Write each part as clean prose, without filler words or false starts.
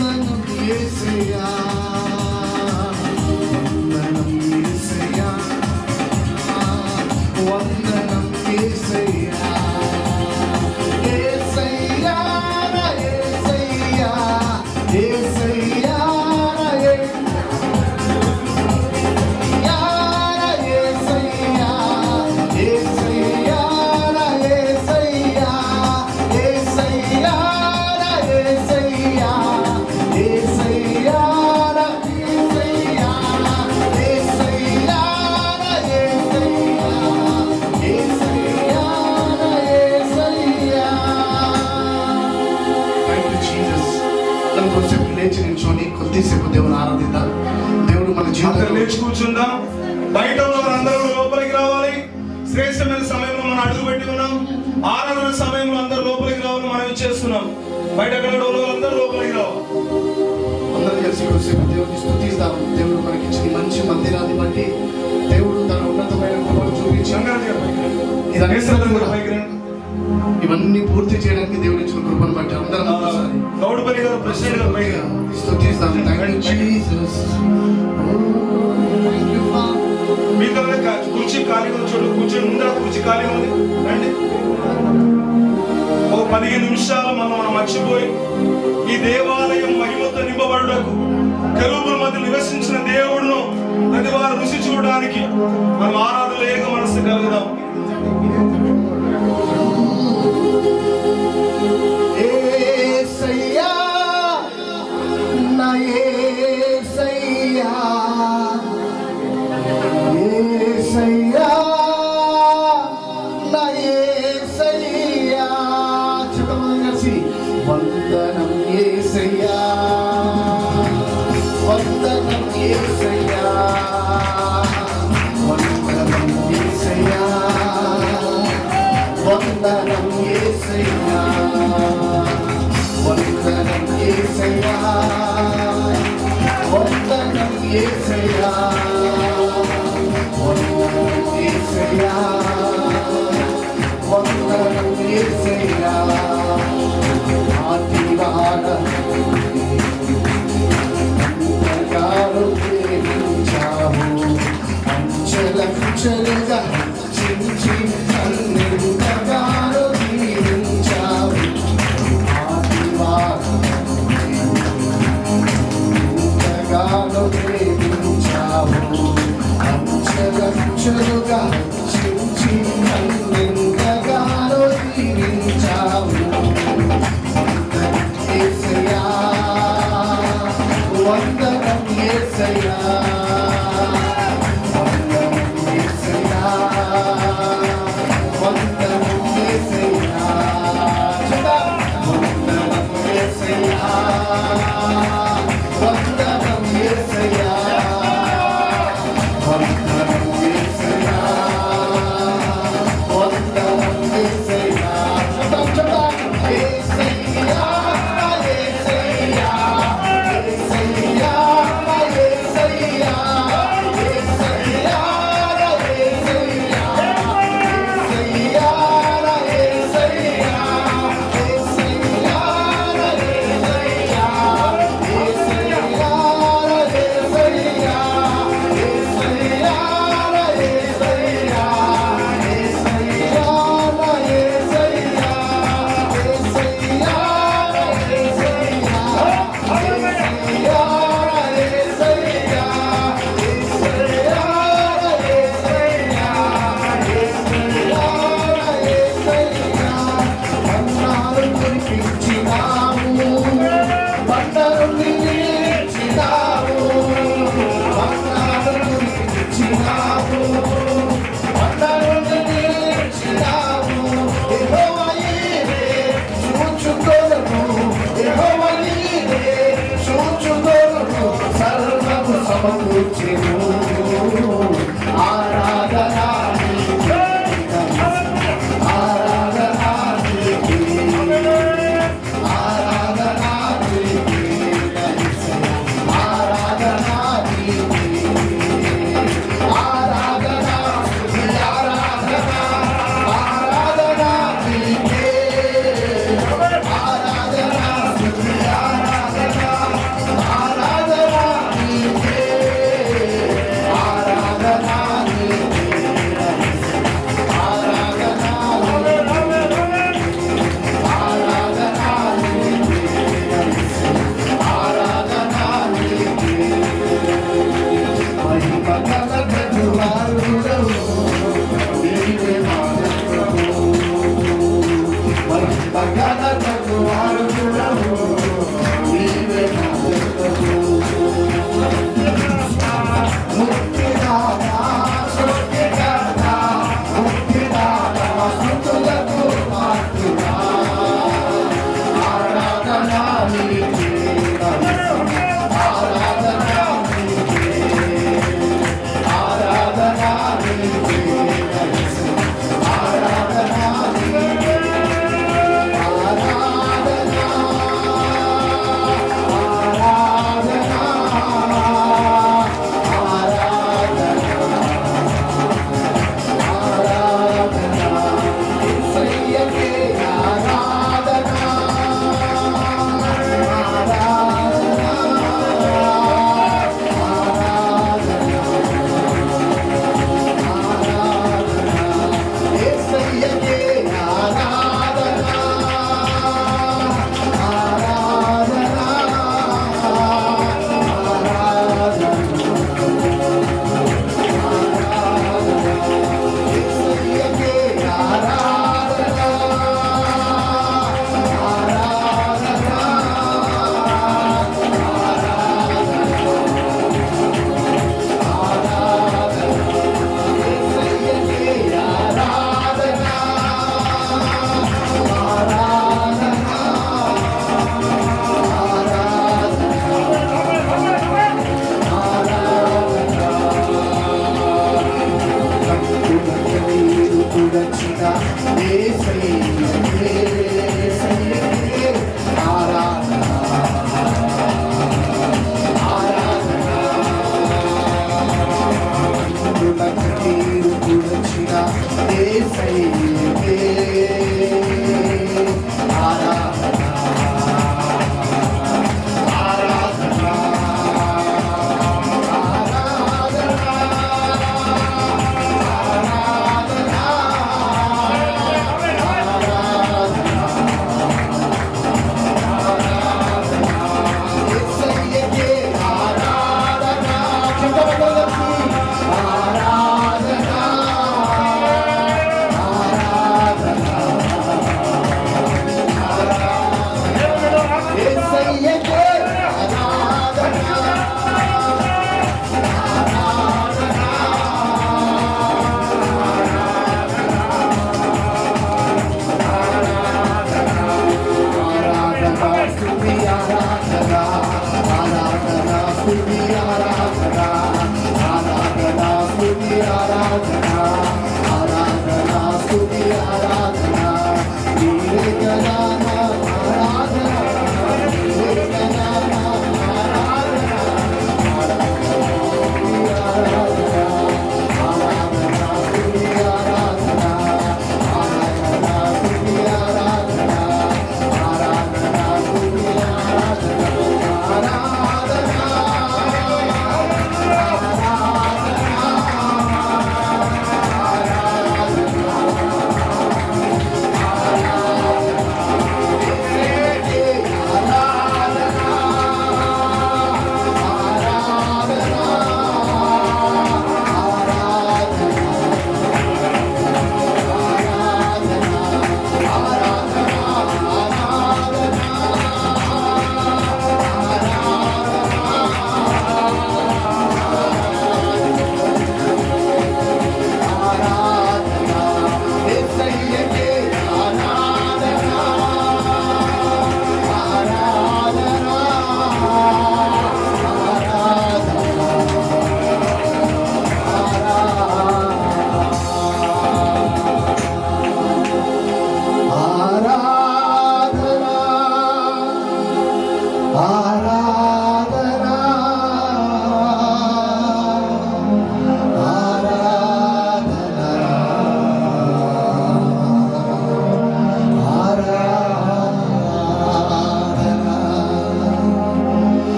ఇవన్నీ పూర్తి చేయడానికి దేవుని ఇచ్చిన కృపను బట్టి అందరం గౌడపల్లి గారు ప్రెసిడెంట్ గారు పైగా స్తుతిస్తాం. Thank you Jesus. మీతో కుర్చీ ఖాళీగా చూడు, కూర్చొని ముందర కుర్చీ ఖాళీగా ఉంది. రండి, ఒక 15 నిమిషాలు మనం మర్చిపోయి ఈ దేవాలయం మహిమతో నింపబడుటకు కెరూబుల మధ్య నివసించిన దేవుడును ప్రతి వారు రుచి చూడడానికి మనం ఆరాధన లేక మనసు కలుగుదాం.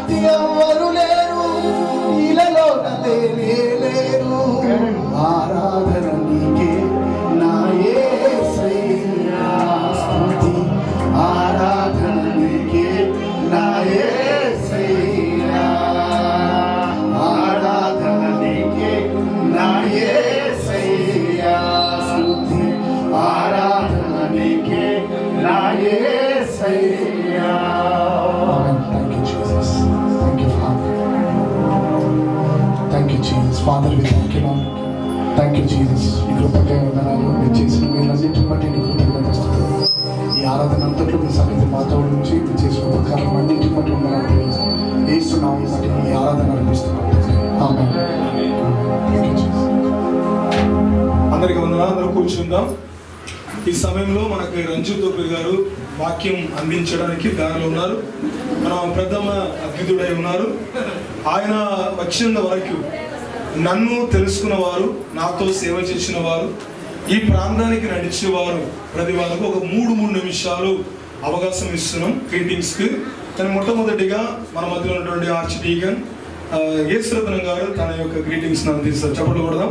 సాటి ఎవ్వరు లేరు, ఇలలో లేనే లేరు. ఆరాధన నీకే నా యేసయ్యా, స్తుతి ఆరాధన నీకే నా యేసయ్యా, ఆరాధన నీకే నా యేసయ్యా, స్తుతి ఆరాధన నీకే నా యేసయ్యా. Thank you, Jesus. Thank you, Father. Thank you, Jesus. Father, we thank you, Lord. Thank you, Jesus. నీ కృపకే వందనాలు. మీరు చేసిన మీరన్నింటిని బట్టి నీ కృతజ్ఞతలు. ఈ ఆరాధన అంతట్లో మీ సన్నిధి మాతో నుంచి మీరు చేసిన ఉపకారం అన్నింటిని బట్టి వందనాలు. యేసునామం బట్టి ఈ ఆరాధన అర్పిస్తున్నాం. ఆమేన్. Thank you, Jesus. అందరికీ వందనాలు. అందరూ కూర్చుందాం. ఈ సమయంలో మనకి రంజిత్ తోపిరి గారు వాక్యం అందించడానికి దానిలో ఉన్నారు. మన ప్రథమ అతిథుడై ఉన్నారు. ఆయన వచ్చిన వరకు నన్ను తెలుసుకున్న వారు, నాతో సేవ చేసిన వారు, ఈ ప్రాంతానికి నడిచేవారు ప్రతి వాళ్ళకు ఒక 3 నిమిషాలు అవకాశం ఇస్తున్నాం గ్రీటింగ్స్కి. కానీ మొట్టమొదటిగా మన మధ్యలో ఉన్నటువంటి ఆర్చ్ డీకన్ యేసురత్నం గారు తన యొక్క గ్రీటింగ్స్ని అందిస్తారు. చప్పట్లు కొడదాం.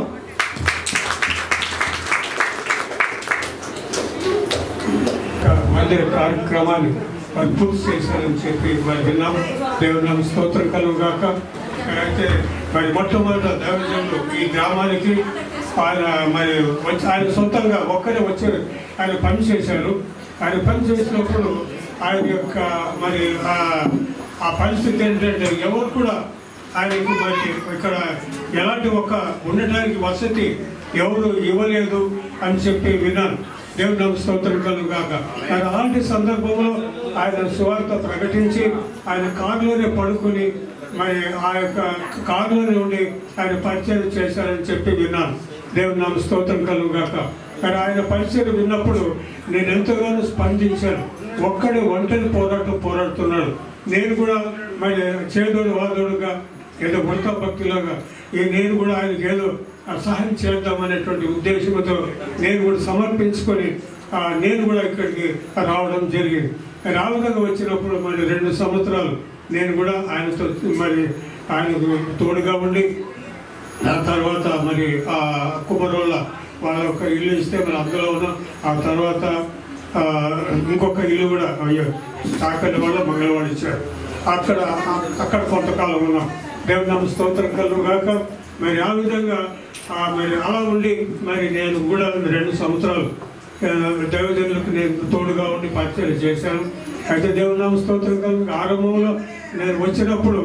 మందిర కార్యక్రమాన్ని వారు పూర్తి చేశారని చెప్పి మరి విన్నాం. దేవుని నామ స్తోత్రం కలుగుగాక. అయితే మరి మొట్టమొదట దైవజనులు ఈ గ్రామానికి ఆయన మరి వచ్చి ఆయన సొంతంగా ఒక్కరే వచ్చి ఆయన పని చేశారు. ఆయన పని చేసినప్పుడు ఆయన యొక్క మరి ఆ పరిస్థితి ఏంటంటే ఎవరు కూడా ఆయనకు మరి ఇక్కడ ఎలాంటి ఒక ఉండటానికి వసతి ఎవరు ఇవ్వలేదు అని చెప్పి విన్నాను. దేవుని నామ స్తోత్రం కలుగుగాక. మరి అలాంటి సందర్భంలో ఆయన సువార్త ప్రకటించి ఆయన కారులోనే పడుకుని మరి ఆ యొక్క కారులోనే ఉండి ఆయన పరిచయం చేశారని చెప్పి విన్నాను. దేవుని నామ స్తోత్రం కలుగుగాక. మరి ఆయన పరిచయం విన్నప్పుడు నేను ఎంతగానో స్పందించాను. ఒక్కడే ఒంటరి పోరాడుతున్నాడు. నేను కూడా మరి చేదోడు వాదోడుగా ఏదో భర్త భక్తులాగా నేను కూడా ఆయనకి ఏదో సహాయం చేద్దామనేటువంటి ఉద్దేశంతో నేను కూడా సమర్పించుకొని నేను కూడా ఇక్కడికి రావడం జరిగింది. రావడంగా వచ్చినప్పుడు మరి 2 సంవత్సరాలు నేను కూడా ఆయనతో మరి ఆయనకు తోడుగా ఉండి ఆ తర్వాత మరి ఆ కుమరోళ్ళ వాళ్ళ ఒక ఇల్లు ఇస్తే మరి అందులో ఉన్న ఆ తర్వాత ఇంకొక ఇల్లు కూడా చాకలి వల్ల మంగళవాడు ఇచ్చాడు. అక్కడ కొంతకాలం ఉన్నాం. దేవుని నామ స్తోత్రం కలుగుగాక. మరి ఆ విధంగా మరి అలా ఉండి మరి నేను కూడా 2 సంవత్సరాలు దైవజనులకు నేను తోడుగా ఉండి పరిచయం చేశాను. అయితే దేవుని నామ స్తోత్రం కలుగు. ఆరంభంలో నేను వచ్చినప్పుడు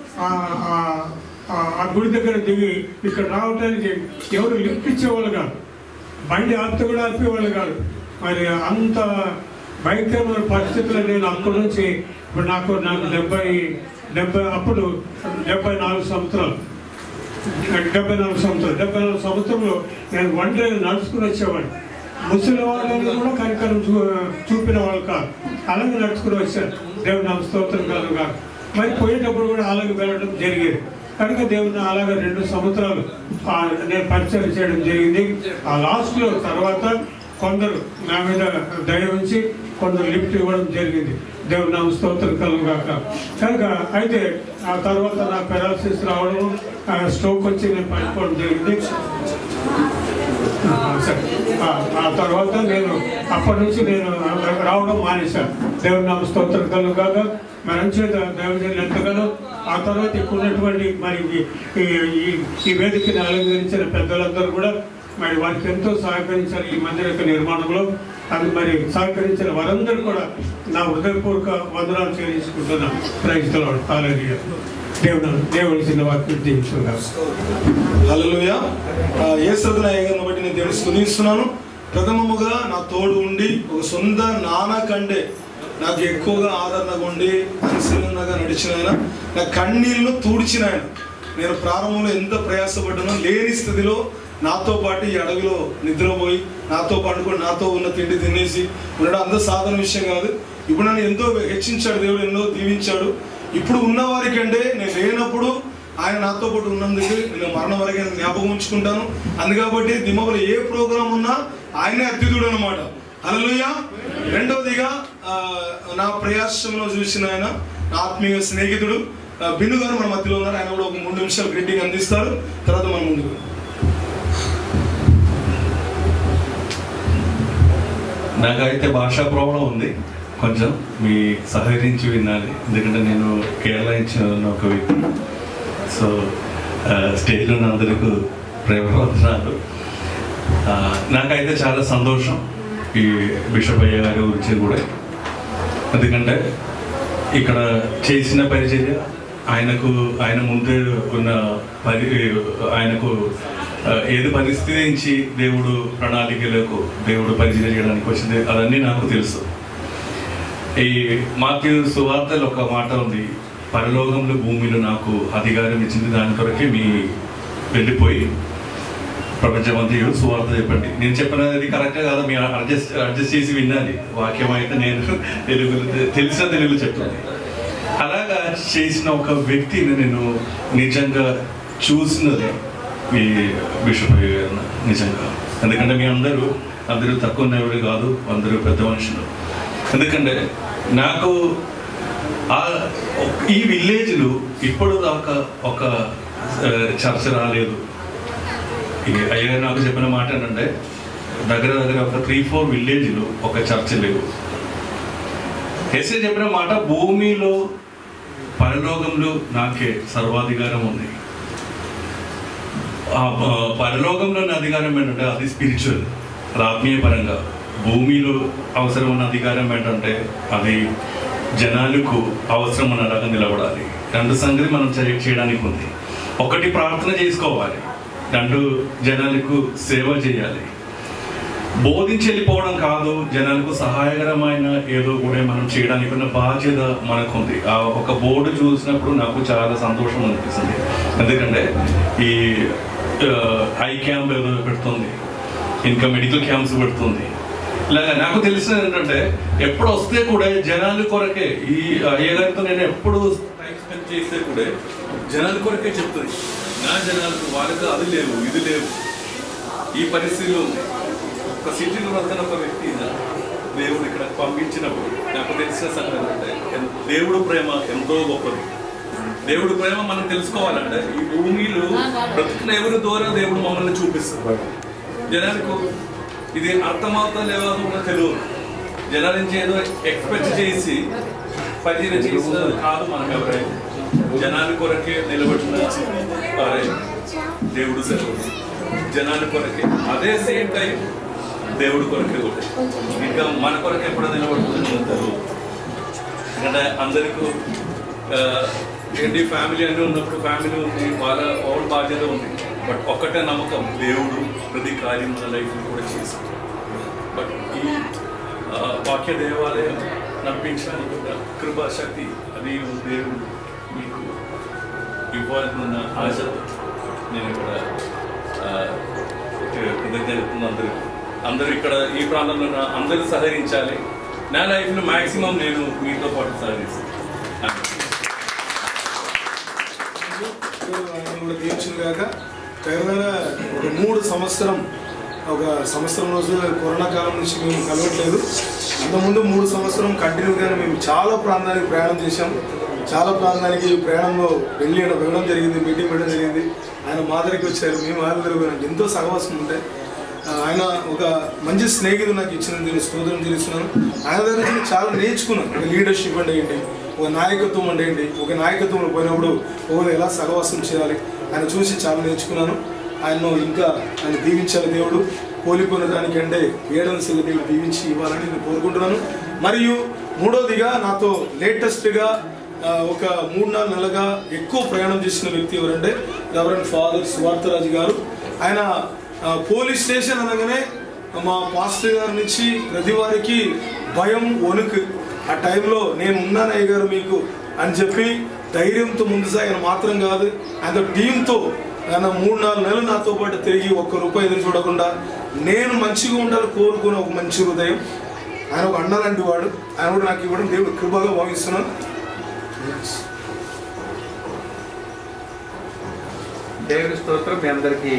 ఆ గుడి దగ్గర దిగి ఇక్కడ రావడానికి ఎవరు లిఫ్ట్ ఇచ్చేవాళ్ళు కాదు, బండి ఆపితే కూడా ఆపేవాళ్ళు కాదు. మరి అంత భయంకరమైన పరిస్థితుల్లో నేను అక్కడి నుంచి ఇప్పుడు నాకు 70 అప్పుడు 74 సంవత్సరాలు 74 సంవత్సరంలో నేను ఒంటరి నడుచుకుని వచ్చేవాడిని. ముసలి వాళ్ళని కూడా కనికరం చూపిన వాళ్ళు కాదు, అలాగే నడుచుకుని వచ్చాను. దేవుని నామ స్తోత్రం కలుగుగా. మరి పోయేటప్పుడు కూడా అలాగే వెళ్ళడం జరిగేది. కనుక దేవుని అలాగే 2 సంవత్సరాలు నేను పరిచయం చేయడం జరిగింది. ఆ లాస్ట్లో తర్వాత కొందరు నా మీద దయ ఉంచి కొందరు లిఫ్ట్ ఇవ్వడం జరిగింది. దేవుని నామ స్తోత్రం కలుగుగాక. కనుక అయితే ఆ తర్వాత నా పెరాలసిస్ రావడం, స్ట్రోక్ వచ్చి నేను పడిపోవడం జరిగింది. ఆ తర్వాత నేను అప్పటి నుంచి నేను రావడం మానేశాను. దేవుని నామ స్తోత్రం కలుగుగాక. మరి అంచేత దైవజనులు ఎంతగానో ఆ తర్వాత ఇక్కడ ఉన్నటువంటి మరి ఈ వేదికని అలంకరించిన పెద్దలందరూ కూడా మరి వారికి ఎంతో సహకరించారు ఈ మందిర యొక్క నిర్మాణంలో. అది మరి సహకరించిన వారందరూ కూడా నా హృదయపూర్వక వందనాలు చెల్లించుకుంటున్నాను. Praise the lord. హల్లెలూయా. దేవుని చిన్న వాక్యం దీవించుగాక. హల్లెలూయా. యేసురత్న అయ్యగారిని బట్టి నేను దేవుని స్తుతిస్తున్నాను. ప్రథమముగా నా తోడు ఉండి ఒక సొంత నాన్న కంటే నాకు ఎక్కువగా ఆదరణగా ఉండి పరిశీలనగా నడిచిన ఆయన, నా కన్నీళ్ళు తూడ్చిన ఆయన. నేను ప్రారంభంలో ఎంత ప్రయాసపడ్డానో లేని స్థితిలో నాతో పాటు ఈ అడవిలో నిద్రపోయి నాతో పండుకొని నాతో ఉన్న తిండి తినేసి ఉండడం అంత సాధారణ విషయం కాదు. ఇప్పుడు నన్ను ఎంతో హెచ్చించాడు దేవుడు, ఎన్నో దీవించాడు. ఇప్పుడు ఉన్నవారి కంటే నేను లేనప్పుడు ఆయన నాతో పాటు ఉన్నందుకు నేను మరణం వరకు జ్ఞాపకం ఉంచుకుంటాను. అందుకాబట్టి దిమ్మలో ఏ ప్రోగ్రాం ఉన్నా ఆయనే అతిథుడు అనమాట. హల్లెలూయా. రెండవదిగా నా ప్రయాసంలో చూసిన ఆయన నా ఆత్మీయ స్నేహితుడు, బిను గారు మన మధ్యలో ఉన్నారు. ఆయన కూడా ఒక 3 నిమిషాలు గ్రీటింగ్ అందిస్తారు. తర్వాత మనం ముందుకు నాకైతే భాషా ప్రాబ్లం ఉంది, కొంచెం మీ సహకరించి వినాలి. ఎందుకంటే నేను కేరళ నుంచి ఉన్న ఒక వ్యక్తి. సో స్టేజ్లో ఉన్న అందరికీ ప్రేమవందనాలు. నాకైతే చాలా సంతోషం ఈ బిషప్ అయ్య గారి గురించి కూడా. ఎందుకంటే ఇక్కడ చేసిన పరిచర్య ఆయన ముందే ఉన్న ఆయనకు ఏది పరిస్థితి నుంచి దేవుడు ప్రణాళికలకు దేవుడు పరిచయం చేయడానికి వచ్చింది అదన్నీ నాకు తెలుసు. ఈ మాకు సువార్తలు ఒక మాట ఉంది, పరలోకంలో భూమిలో నాకు అధికారం ఇచ్చింది, దాని కొరకే మీ వెళ్ళిపోయి ప్రపంచమంతా సువార్త చెప్పండి. నేను చెప్పినది కరెక్టే కాదా మీ అడ్జస్ట్ చేసి వినాలి. వాక్యం అయితే నేను తెలిసిన తెలుగులో చెప్తాను. అలాగా చేసిన ఒక వ్యక్తిని నేను నిజంగా చూసినది మీ బిషప్ గారు నిజంగా. ఎందుకంటే మీ అందరూ తక్కువ ఉన్నవాడు కాదు, అందరూ పెద్ద మనుషులు. ఎందుకంటే నాకు ఈ విలేజ్లో ఇప్పుడు దాకా ఒక చర్చ రాలేదు. అయ్యా నాకు చెప్పిన మాట ఏంటంటే దగ్గర ఒక 3-4 విలేజ్లు ఒక చర్చ లేవు. ఎస్ఏ చెప్పిన మాట, భూమిలో పరలోకంలో నాకే సర్వాధికారం ఉంది. పరలోకంలోని అధికారం ఏంటంటే అది స్పిరిచువల్, ఆత్మీయ పరంగా. భూమిలో అవసరం ఉన్న అధికారం ఏంటంటే అది జనాలకు అవసరం ఉన్నలాగా నిలబడాలి. 2 సంగతి మనం చేయడానికి ఉంది. 1 ప్రార్థన చేసుకోవాలి, 2 జనాలకు సేవ చేయాలి. బోధించి వెళ్ళిపోవడం కాదు, జనాలకు సహాయకరమైన ఏదో కూడా మనం చేయడానికి ఉన్న బాధ్యత మనకుంది. ఆ ఒక బోర్డు చూసినప్పుడు నాకు చాలా సంతోషం అనిపిస్తుంది. ఎందుకంటే ఈ ఐ క్యాంప్ ఏదో పెడుతుంది, ఇంకా మెడికల్ క్యాంప్స్ పెడుతుంది. ఇలాగా నాకు తెలిసినది ఏంటంటే ఎప్పుడు వస్తే కూడా జనాల కొరకే, ఈ అయ్యగారితో నేను ఎప్పుడు టైం స్పెండ్ చేస్తే కూడా జనాల కొరకే చెప్తుంది. నా జనాలకు వాళ్ళకి అది లేవు, ఇది లేవు, ఈ పరిస్థితిలో ఒక సిటీలో వస్తున్న ఒక వ్యక్తి దేవుడు ఇక్కడ పంపించినప్పుడు నాకు తెలిసిన సంగతి అంటే దేవుడు ప్రేమ ఎంతో గొప్పది. దేవుడు ప్రేమ మనం తెలుసుకోవాలంటే ఈ భూమిలో బ్రతుకున్న ఎవరి ద్వారా దేవుడు మమ్మల్ని చూపిస్తారు. జనాలకు ఇది అర్థమవుతా లేవో కూడా తెలియదు. జనాల నుంచి ఏదో ఎక్స్పెక్ట్ చేసి పరిచయం చేసినది కాదు. మనం ఎవరైనా జనాల కొరకే నిలబడిన దేవుడు సెలవు, జనాల కొరకే. అదే సేమ్ టైం దేవుడి కొరకే కూడా ఇంకా మన కొరకే ఎప్పుడో నిలబడుతుంది. ఎందుకంటే అందరికీ ఏంటి ఫ్యామిలీ అని ఉన్నప్పుడు ఫ్యామిలీ ఉంది, వాళ్ళ ఓన్ బాధ్యత ఉంది. బట్ ఒక్కటే నమ్మకం, దేవుడు ప్రతి కార్యం మన లైఫ్లో కూడా చేశాడు. బట్ ఈ వాక్య దేవాలయం నడిపించడానికి కూడా కృపాశక్తి అది దేవుడు మీకు ఇవ్వాలనుకున్న ఆశతో నేను కూడా కృతజ్ఞత. అందరూ ఇక్కడ ఈ ప్రాంతంలో అందరూ సహకరించాలి. నా లైఫ్లో మ్యాక్సిమం నేను మీతో పాటు సహకరిస్తాను. కూడా తీర్చుగాక కేవలంగా ఒక 3 సంవత్సరం రోజు కరోనా కాలం నుంచి మేము కలవట్లేదు. అంతకుముందు 3 సంవత్సరం కంటిన్యూగానే మేము చాలా ప్రాంతానికి ప్రయాణం చేశాం. చాలా ప్రాంతానికి ప్రయాణంలో వెళ్ళడం జరిగింది, మీటింగ్ పెట్టడం జరిగింది. ఆయన మా దగ్గరికి వచ్చారు, మేము ఆయన దగ్గర ఎంతో సహవాసం ఉంటాయి. ఆయన ఒక మంచి స్నేహితుడు నాకు ఇచ్చినందుకు స్తోత్రం తెలుస్తున్నాను. ఆయన దగ్గర నుంచి చాలా నేర్చుకున్నాను. ఒక లీడర్షిప్ అంటే ఏంటి, ఒక నాయకత్వం అంటే ఏంటి, ఒక నాయకత్వంలో పోయినప్పుడు ఒకరు ఎలా సహవాసం చేయాలి ఆయన చూసి చాలా నేర్చుకున్నాను. ఆయన్ను ఇంకా ఆయన దీవించాలి దేవుడు. కోలిపోయిన దానికంటే ఏడనశీల దేవుడు దీవించి ఇవ్వాలని నేను కోరుకుంటున్నాను. మరియు 3వదిగా నాతో లేటెస్ట్గా ఒక 3-4 నెలలుగా ఎక్కువ ప్రయాణం చేసిన వ్యక్తి ఎవరంటే రెవరెండ్ ఫాదర్ సువార్తరాజు గారు. ఆయన పోలీస్ స్టేషన్ అనగానే మా పాస్టర్ గారి నుంచి ప్రతి వారికి భయం, వణుకు. ఆ టైంలో నేను ఉన్నానయ్య గారు మీకు అని చెప్పి ధైర్యంతో ముందు సాగిన మాత్రం కాదు, ఆయన టీంతో ఆయన 3-4 నెలలు నాతో పాటు తిరిగి ₹1 ఎదురు చూడకుండా నేను మంచిగా ఉండాలని కోరుకున్న ఒక మంచి హృదయం. ఆయన ఒక అన్న లాంటి వాడు. ఆయన కూడా నాకు ఇవ్వడం దేవుడు కృపగా భావిస్తున్నాను. దేవుని స్తోత్రం. మీ అందరికీ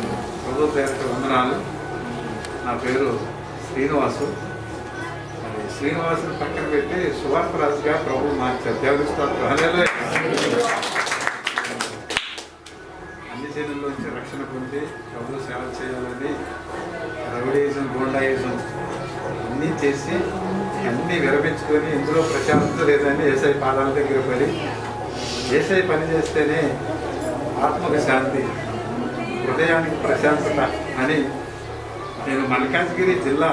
ప్రభు పేరు వందనాలు. నా పేరు శ్రీనివాసు. శ్రీనివాసుని పక్కన పెట్టి సువర్ణ రాజుగా ప్రభు మార్చారు. దేవుని స్తోత్రం. హల్లెలూయా. అన్ని జనుల్లోంచి రక్షణ పొంది ప్రభు సేవ చేయాలని రౌడీజం, గోండాయిజం అన్నీ చేసి అన్నీ విరమించుకొని ఇందులో ప్రశాంతత లేదని ఏసై పాదాల దగ్గర పడి ఏసై పని చేస్తేనే ఆత్మకు శాంతి, హృదయానికి ప్రశాంతత అని నేను మల్కాజ్గిరి జిల్లా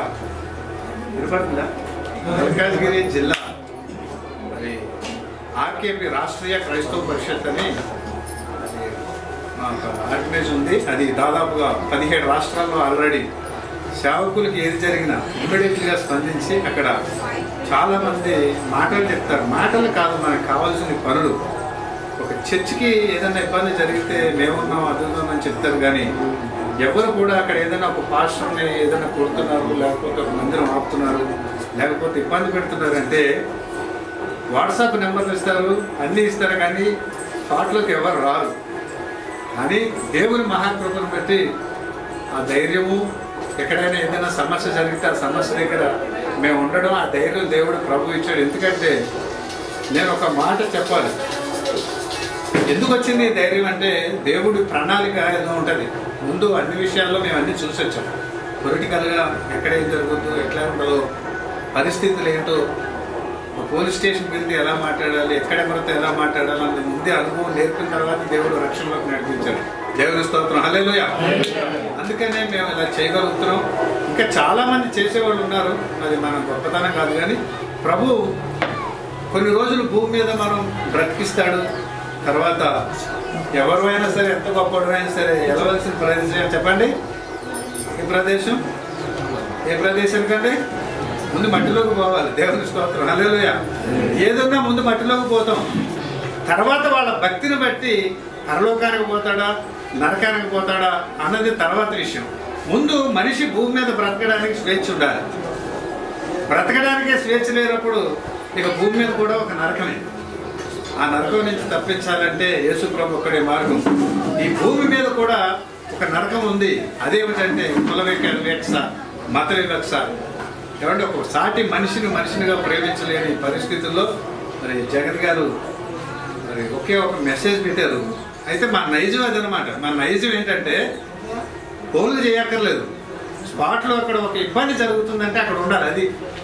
మల్కాజ్గిరి జిల్లా మరి ఆర్కేపీ రాష్ట్రీయ క్రైస్తవ పరిషత్ అని అది మా ఆర్గనైజ్ ఉంది. అది దాదాపుగా 17 రాష్ట్రాల్లో ఆల్రెడీ సేవకులకి ఏది జరిగినా ఇమ్మీడియట్గా స్పందించి అక్కడ చాలామంది మాటలు చెప్తారు. మాటలు కాదు, మనకు కావాల్సిన పనులు. ఒక చర్చికి ఏదైనా ఇబ్బంది జరిగితే మేమున్నాం అదున్నామని చెప్తారు, కానీ ఎవరు కూడా అక్కడ ఏదైనా ఒక పాస్టర్ని ఏదైనా కొడుతున్నారు, లేకపోతే ఒక మందిరం ఆపుతున్నారు, లేకపోతే ఇబ్బంది పెడుతున్నారు అంటే వాట్సాప్ నెంబర్లు ఇస్తారు, అన్నీ ఇస్తారు, కానీ స్పాట్లోకి ఎవరు రారు. కానీ దేవుని మహాకృపను బట్టి ఆ ధైర్యము, ఎక్కడైనా ఏదైనా సమస్య జరిగితే ఆ సమస్య దగ్గర మేము ఉండడం, ఆ ధైర్యం దేవుడు ప్రభు ఇచ్చాడు. ఎందుకంటే నేను ఒక మాట చెప్పాలి. ఎందుకు వచ్చింది ఈ ధైర్యం అంటే దేవుడి ప్రణాళిక ఏదో ఉంటుంది. ముందు అన్ని విషయాల్లో మేము అన్నీ చూసి వచ్చాం. పొలిటికల్గా ఎక్కడ ఏం జరుగుతుందో, ఎట్లా ఉండదో, పరిస్థితులు ఏంటో, పోలీస్ స్టేషన్కి వెళ్తే ఎలా మాట్లాడాలి, ఎక్కడ ఎవరితో ఎలా మాట్లాడాలి అనే ముందే అనుభవం నేర్పిన తర్వాత దేవుడు రక్షణలోకి నడిపించాడు. దేవుని స్తోత్రం. హల్లెలూయా. అందుకనే మేము ఇలా చేయగలుగుతున్నాం. ఇంకా చాలామంది చేసేవాళ్ళు ఉన్నారు, అది మన గొప్పతనం కాదు, కానీ ప్రభు కొన్ని రోజులు భూమి మీద మనం బ్రతికిస్తాడు. తర్వాత ఎవరైనా సరే, ఎంత గొప్పవాడైనా సరే వెళ్ళవలసిన ప్రదేశం చెప్పండి. ఏ ప్రదేశం కంటే ముందు మట్టిలోకి పోవాలి. దేవుని స్తోత్రం. హల్లెలూయా. ఏదన్నా ముందు మట్టిలోకి పోతాం, తర్వాత వాళ్ళ భక్తిని బట్టి పరలోకానికి పోతాడా నరకానికి పోతాడా అన్నది తర్వాత విషయం. ముందు మనిషి భూమి మీద బ్రతకడానికి స్వేచ్ఛ ఉండాలి. బ్రతకడానికే స్వేచ్ఛ లేనప్పుడు ఇక భూమి మీద కూడా ఒక నరకమే. ఆ నరకం నుంచి తప్పించాలంటే యేసు ప్రభు ఒక్కడే మార్గం. ఈ భూమి మీద కూడా ఒక నరకం ఉంది. అదేమిటంటే కుల వివక్ష, మత వివక్ష. ఏమంటే ఒక సాటి మనిషినిగా ప్రేమించలేని పరిస్థితుల్లో మరి జగన్ గారు మరి ఒకే ఒక మెసేజ్ పెట్టారు. అయితే మా నైజం అదనమాట. మా నైజం ఏంటంటే ఫోన్లు చేయక్కర్లేదు, స్పాట్లో అక్కడ ఒక ఇబ్బంది జరుగుతుందంటే అక్కడ ఉండాలి. అది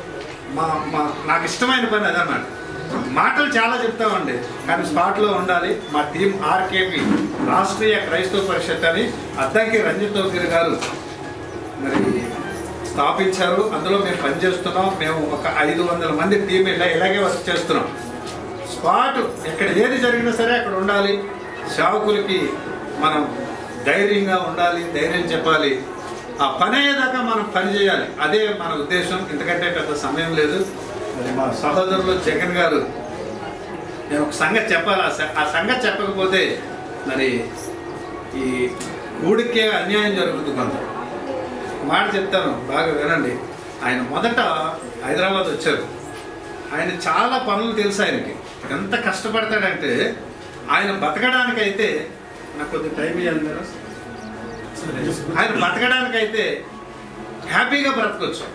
నాకు ఇష్టమైన పని అదనమాట. మాటలు చాలా చెప్తామండి, కానీ స్పాట్లో ఉండాలి. మా టీం ఆర్కేపీ రాష్ట్రీయ క్రైస్తవ పరిషత్ అని అద్దంకి రంజిత్ చౌదరి గారు మరి స్థాపించారు. అందులో మేము పనిచేస్తున్నాం. మేము ఒక 500 మంది టీం ఇలాగే వర్క్ చేస్తున్నాం. స్పాట్ ఎక్కడ ఏది జరిగినా సరే అక్కడ ఉండాలి. సేవకులకి మనం ధైర్యంగా ఉండాలి, ధైర్యం చెప్పాలి. ఆ పని అయ్యేదాకా మనం పని చేయాలి. అదే మన ఉద్దేశం. ఎందుకంటే పెద్ద సమయం లేదు. మరి మా సహోదరులు జగన్ గారు నేను ఒక సంగతి చెప్పాలి. ఆ సంగతి చెప్పకపోతే మరి ఈ ఊడికే అన్యాయం జరుగుతుంది. కొంత మాట చెప్తాను, బాగా వినండి. ఆయన మొదట హైదరాబాద్ వచ్చారు. ఆయన చాలా పనులు తెలుసు. ఆయనకి ఎంత కష్టపడతాడంటే ఆయన బతకడానికైతే నాకు కొద్దిగా టైం ఇవ్వాలి కదా. ఆయన బతకడానికైతే హ్యాపీగా బ్రతకొచ్చు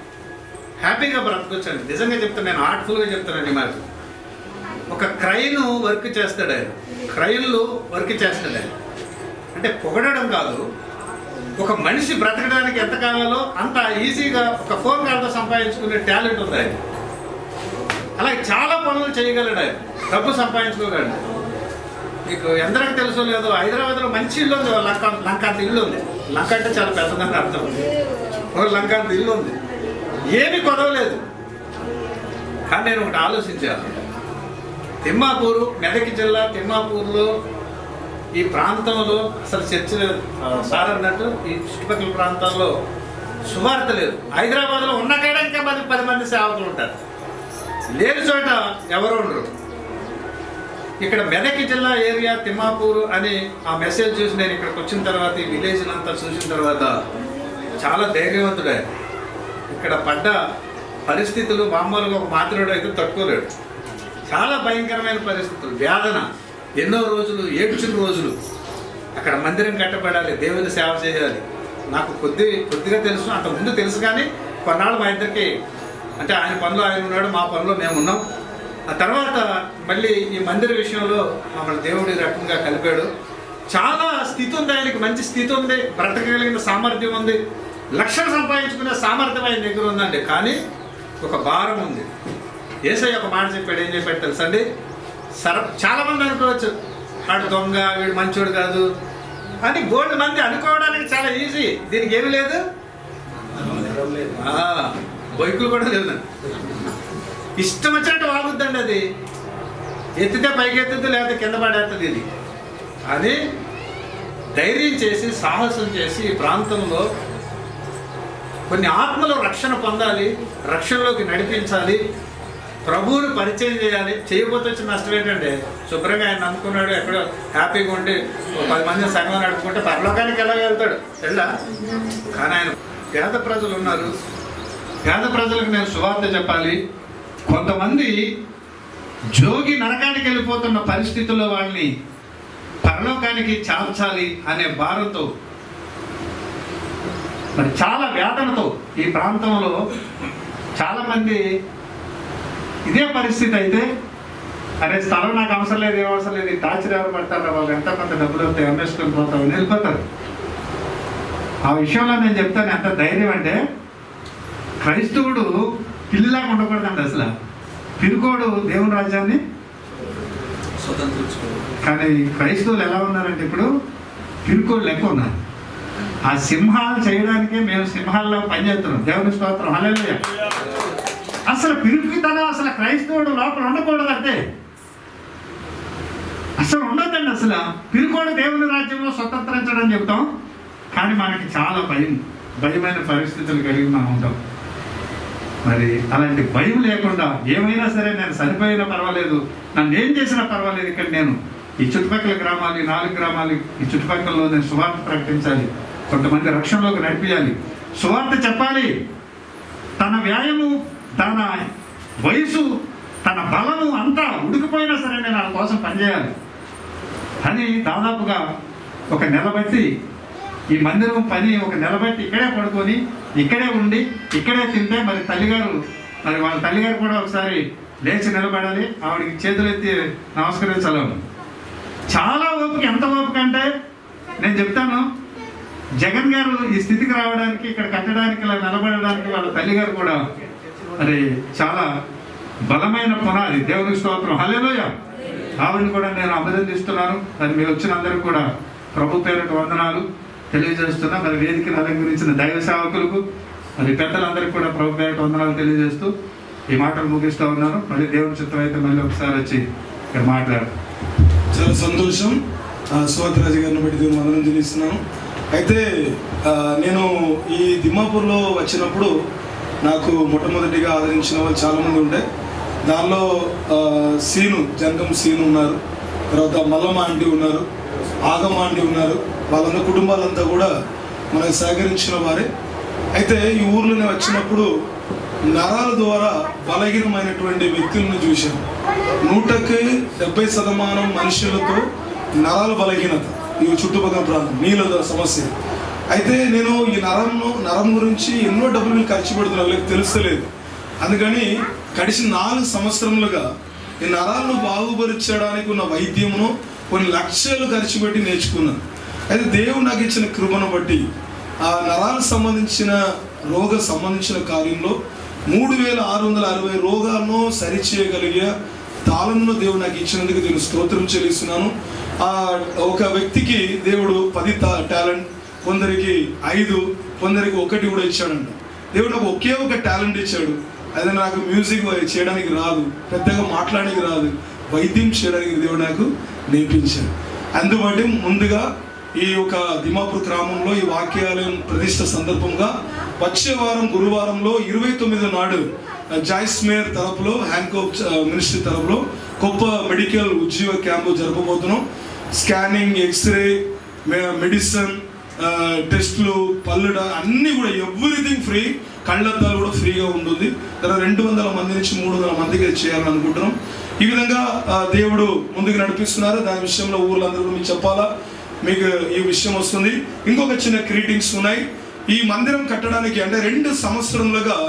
అండి. నిజంగా చెప్తాను, నేను ఆర్ట్ఫుల్గా చెప్తానండి. మాట ఒక క్రైన్ వర్క్ చేస్తాడు ఆయన. క్రైన్లు వర్క్ చేస్తాడు ఆయన. అంటే పొగడడం కాదు, ఒక మనిషి బ్రతకడానికి ఎంత కావాలో అంత ఈజీగా ఒక ఫోన్ కాల్తో సంపాదించుకునే టాలెంట్ ఉంది ఆయన. అలాగే చాలా పనులు చేయగలడు ఆయన. డబ్బు సంపాదించుకోగలడు. మీకు ఎందరికి తెలుసో లేదో, హైదరాబాద్లో మంచి ఇల్లు ఉంది. లంకాంత ఇల్లు ఉంది. లంక అంటే చాలా పెద్దదని అర్థం. లంకాంత ఇల్లు ఉంది, ఏమీ కొదవలేదు. కానీ నేను ఒకటి ఆలోచించాను. తిమ్మాపూరు, మెదక్ జిల్లా తిమ్మాపూర్లో ఈ ప్రాంతంలో అసలు చర్చ సార్ అన్నట్టు ఈ చుట్టుపక్కల ప్రాంతాల్లో సువార్త లేదు. హైదరాబాద్లో ఉన్న కాడ ఇంకా 10 మంది సేవకులు ఉంటారు, లేని చోట ఎవరు ఉండరు. ఇక్కడ మెదక్ జిల్లా ఏరియా తిమ్మాపూరు అని ఆ మెసేజ్ చూసి నేను ఇక్కడికి వచ్చిన తర్వాత ఈ విలేజ్ అంతా చూసిన తర్వాత చాలా ధైర్యవంతుడు ఆయన. ఇక్కడ పడ్డ పరిస్థితులు మామూలుగా ఒక మాత్రుడు అయితే తట్టుకోలేడు. చాలా భయంకరమైన పరిస్థితులు, వేదన, ఎన్నో రోజులు ఏడ్చిన రోజులు. అక్కడ మందిరం కట్టబడాలి, దేవుని సేవ చేయాలి. నాకు కొద్దిగా తెలుసు, అంతకుముందు తెలుసు, కానీ కొన్నాళ్ళు మా ఇద్దరికి అంటే ఆయన పనిలో ఆయన ఉన్నాడు, మా పనిలో మేము ఉన్నాం. ఆ తర్వాత మళ్ళీ ఈ మందిర విషయంలో మమ్మల్ని దేవుడి రకంగా కలిపాడు. చాలా స్థితి ఉంది, ఆయనకి మంచి స్థితి ఉంది, బ్రతకగలిగిన సామర్థ్యం ఉంది, లక్షలు సంపాదించుకునే సామర్థ్యం ఆయన దగ్గర ఉందండి. కానీ ఒక భారం ఉంది. యేసయ్య ఒక మాట చెప్పాడు. ఏం చెప్పాడు తెలుసండి? చాలా మంది అనుకోవచ్చు వాడు దొంగ, వీడు మంచోడు కాదు అని బోల్డ్ మంది అనుకోవడానికి చాలా ఈజీ. దీనికి ఏమి లేదు, బైకులు కూడా లేదు. ఇష్టం వచ్చినట్టు వాగుద్దండి. అది ఎత్తితే పైకి ఎత్తుద్ది, లేకపోతే కింద పడేస్తుంది. ఇది అది ధైర్యం చేసి సాహసం చేసి ఈ ప్రాంతంలో కొన్ని ఆత్మలు రక్షణ పొందాలి, రక్షణలోకి నడిపించాలి, ప్రభువుని పరిచయం చేయాలి. చేయకపోతే వచ్చిన నష్టం ఏంటంటే శుభ్రంగా ఆయన నమ్ముకున్నాడు, ఎక్కడో హ్యాపీగా ఉండి 10 మంది సంఘం నడుపుకుంటే పరలోకానికి ఎలా వెళ్తాడు వెళ్ళా. కానీ ఆయన పేద ప్రజలు ఉన్నారు, పేద ప్రజలకు నేను సువార్త చెప్పాలి. కొంతమంది జోగి నరకానికి వెళ్ళిపోతున్న పరిస్థితుల్లో వాళ్ళని పరలోకానికి చేర్చాలి అనే భారంతో, మరి చాలా వేదనతో ఈ ప్రాంతంలో చాలామంది ఇదే పరిస్థితి. అయితే అరే స్థలం నాకు అవసరం లేదు, ఏం అవసరం లేదు, టార్చర్ ఎవరు పడతారా, వాళ్ళు ఎంత కొంత డబ్బులు వస్తాయి, అమ్మేసుకొని పోతామని వెళ్ళిపోతారు. ఆ విషయంలో నేను చెప్తాను, ఎంత ధైర్యం అంటే క్రైస్తవుడు పిల్లిలాగా ఉండకూడదండి. అసలు పిరుకోడు దేవుని రాజ్యాన్ని కానీ క్రైస్తవులు ఎలా ఉన్నారంటే ఇప్పుడు పిరుకోడు లెక్క ఉన్నారు. ఆ సింహాలు చేయడానికే మేము సింహాల్లో పనిచేస్తున్నాం. దేవుని స్తోత్రం, హల్లెలూయా. అసలు పిరుకుతనం అసలు క్రైస్తవుడు లోపల ఉండకూడదంటే అసలు ఉండదండి. అసలు పిరుకోడు దేవుని రాజ్యంలో స్వతంత్రించడం చెప్తాం, కానీ మనకి చాలా భయమైన పరిస్థితులు కలిగి మనం ఉంటాం. మరి అలాంటి భయం లేకుండా ఏమైనా సరే నేను చనిపోయినా పర్వాలేదు, నన్ను ఏం చేసినా పర్వాలేదు, ఇక్కడ నేను ఈ చుట్టుపక్కల గ్రామాలు, 4 గ్రామాలు ఈ చుట్టుపక్కలలో నేను సువార్త ప్రకటించాలి, కొంతమంది రక్షణలోకి నడిపించాలి, సువార్త చెప్పాలి. తన వ్యాయము, తన వయసు, తన బలము అంతా ఉడికిపోయినా సరే నేను వాళ్ళ కోసం పనిచేయాలి అని దాదాపుగా ఒక నెల బట్టి ఈ మందిరం పని ఒక నెల బట్టి ఇక్కడే పడుకొని ఇక్కడే ఉండి ఇక్కడే తింటే మరి తల్లిగారు, మరి వాళ్ళ తల్లిగారు కూడా ఒకసారి లేచి నిలబడాలి, ఆవిడకి చేతులు ఎత్తి నమస్కరించాలి. చాలా ఓపిక. ఎంత ఓపిక అంటే నేను చెప్తాను, జగన్ గారు ఈ స్థితికి రావడానికి, ఇక్కడ కట్టడానికి, ఇలా నిలబడడానికి వాళ్ళ తల్లిగారు కూడా మరి చాలా బలమైన పునాది. దేవుని స్తోత్రం, హల్లెలూయా. ఆవిడని కూడా నేను అభినందిస్తున్నాను. మరి మీరు వచ్చిన అందరూ కూడా ప్రభు పేరుకు వందనాలు తెలియజేస్తున్నా. మరి వేదికను అలంకరించిన దైవ సేవకులకు, మరి పెద్దలందరికీ కూడా ప్రభు పేరుకు వందనాలు తెలియజేస్తూ ఈ మాటలు ముగిస్తూ ఉన్నాను. మళ్ళీ దేవుని చిత్రం అయితే మళ్ళీ ఒకసారి వచ్చి ఇక్కడ మాట్లాడారు. చాలా సంతోషం. సువార్తరాజు గారిని బట్టి దేవుని వందనం చెల్లిస్తున్నాను. అయితే నేను ఈ దిమ్మాపూర్లో వచ్చినప్పుడు నాకు మొట్టమొదటిగా ఆదరించిన వాళ్ళు చాలామంది ఉండే. దానిలో జనగం సీను ఉన్నారు, తర్వాత మల్లమ్మ ఆంటీ ఉన్నారు, ఆగమ్మ ఆంటీ ఉన్నారు. వాళ్ళందరూ కుటుంబాలంతా కూడా మనకు సహకరించిన వారే. అయితే ఈ ఊర్లోనే వచ్చినప్పుడు నరాల ద్వారా బలహీనమైనటువంటి వ్యక్తులను చూశాను. 170% మనుషులతో నరాల బలహీనత ఈ చుట్టుపక్కల ప్రాంతం, నీళ్ళ సమస్య. అయితే నేను ఈ నరం గురించి ఎన్నో డబ్బులు ఖర్చు పెడుతున్నా, వీళ్ళకి తెలుస్తలేదు. అందుకని గడిచిన 4 సంవత్సరములుగా ఈ నరాలను బాగుపరచడానికి ఉన్న వైద్యమును కొన్ని లక్షలు ఖర్చు పెట్టి నేర్చుకున్నాను. అయితే దేవుడు నాకు ఇచ్చిన కృపను బట్టి ఆ నరాలకు సంబంధించిన కార్యంలో 3660 రోగాలను సరిచేయగలిగే తాళంను దేవుడు నాకు ఇచ్చినందుకు నేను స్తోత్రం చెల్లిస్తున్నాను. ఒక వ్యక్తికి దేవుడు 10 టాలెంట్, కొందరికి 5, కొందరికి 1 కూడా ఇచ్చాడంట. దేవుడు నాకు ఒకే ఒక టాలెంట్ ఇచ్చాడు. అదే నాకు మ్యూజిక్ చేయడానికి రాదు, పెద్దగా మాట్లాడడానికి రాదు, వైద్యం చేయడానికి దేవుడు నాకు నేర్పించాడు. అందుబట్టి ముందుగా ఈ యొక్క దిమ్మాపూర్ గ్రామంలో ఈ వాక్యాలయం ప్రతిష్ట సందర్భంగా వచ్చే వారం గురువారంలో 29 నాడు జాయిస్మేర్ తరపులో, హ్యాండ్కోక్ మినిస్ట్రీ తరపులో గొప్ప మెడికల్ ఉద్యోగ క్యాంపు జరపబోతున్నాం. స్కానింగ్, ఎక్స్రే, మెడిసిన్, టెస్టులు, పళ్ళుడ అన్నీ కూడా ఎవ్రీథింగ్ ఫ్రీ. కళ్ళద్దాలు కూడా ఫ్రీగా ఉంటుంది. తర్వాత 200 మంది నుంచి 300 మందికి చేయాలని అనుకుంటున్నాం. ఈ విధంగా దేవుడు ముందుకు నడిపిస్తున్నారు. దాని విషయంలో ఊర్లందరూ మీకు చెప్పాలా, మీకు ఈ విషయం వస్తుంది. ఇంకొక చిన్న గ్రీటింగ్స్ ఉన్నాయి. ఈ మందిరం కట్టడానికి అంటే 2 సంవత్సరములుగా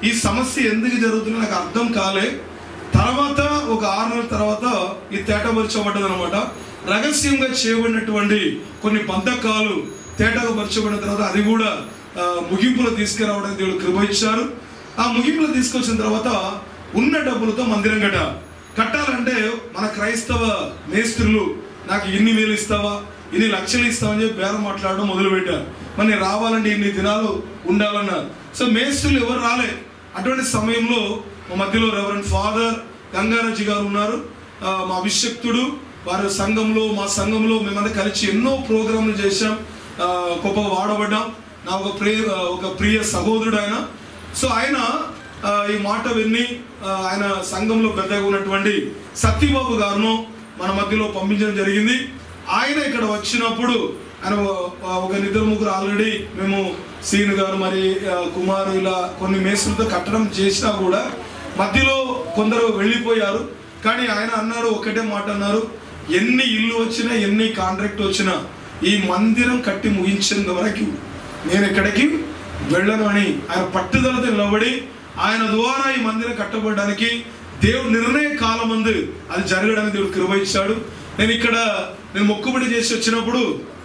ఈ సమస్య ఎందుకు జరుగుతుందో నాకు అర్థం కాలే. తర్వాత ఒక 6 నెలల తర్వాత ఈ తేటపరచబడ్డది అనమాట. రహస్యంగా చేయబడినటువంటి కొన్ని బంధకాలు తేటపరచబడిన తర్వాత అది కూడా ముగింపులో తీసుకురావడానికి దేవుడు కృప ఇచ్చారు. ఆ ముగింపులో తీసుకొచ్చిన తర్వాత ఉన్న డబ్బులతో మందిరం కట్టాలంటే మన క్రైస్తవ మేస్త్రులు నాకు ఇన్ని వేలు ఇస్తావా, ఇన్ని లక్షలు ఇస్తావని చెప్పి బేరం మాట్లాడడం మొదలుపెట్టారు. మరి నేను రావాలంటే ఇన్ని దినాలు ఉండాలన్నారు. సో మేస్త్రులు ఎవరు రాలే. అటువంటి సమయంలో మా మధ్యలో రెవరెండ్ ఫాదర్ గంగారాజు గారు ఉన్నారు, మా అభిషక్తుడు. వారి సంఘంలో మా సంఘంలో మేమంతా కలిసి ఎన్నో ప్రోగ్రాంలు చేశాం, గొప్పగా వాడబడ్డాం. నా ఒక ప్రియ సహోదరుడు ఆయన. సో ఆయన ఈ మాట విని ఆయన సంఘంలో పెద్దగా ఉన్నటువంటి సత్యబాబు గారును మన మధ్యలో పంపించడం జరిగింది. ఆయన ఇక్కడ వచ్చినప్పుడు ఆయన ఒక 2-3 ఆల్రెడీ మేము సీన్ గారు మరి కుమారు ఇలా కొన్ని మేస్త్రులతో కట్టడం చేసినా కూడా మధ్యలో కొందరు వెళ్ళిపోయారు. కానీ ఆయన అన్నాడు, ఒకటే మాట అన్నారు, ఎన్ని ఇల్లు వచ్చినా ఎన్ని కాంట్రాక్ట్ వచ్చినా ఈ మందిరం కట్టి ముగించేంత వరకు నేను ఎక్కడికి వెళ్ళను అని ఆయన పట్టుదలతో నిలబడి ఆయన ద్వారా ఈ మందిరం కట్టబడడానికి దేవుడు నిర్ణయ కాలం ముందు అది జరగడానికి దేవుడు కృప ఇచ్చాడు. నేను మొక్కుబడి చేసి వచ్చినప్పుడు